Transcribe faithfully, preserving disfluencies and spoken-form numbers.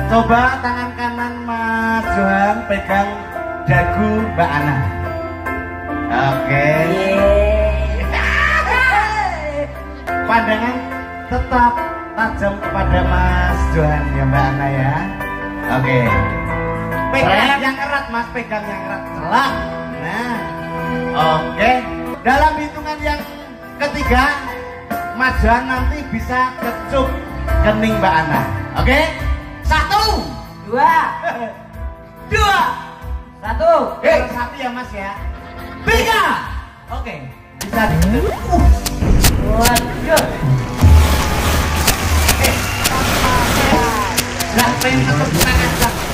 Coba tangan kanan Mas Johan pegang dagu Mbak Ana. Oke. Pandangan tetap tajam kepada Mas Johan ya Mbak Ana ya. Oke. Pegang yang erat Mas, pegang yang erat. Celak. Nah. Oke. Dalam hitungan yang ketiga, Mas Johan nanti bisa kecup kening Mbak Ana. Oke? Satu, dua, dua, satu. eh satu ya Mas ya. Tiga. Oke. Bisa dikecup. Uh. Waduh. Eh. Nggak pengen kecup tangan.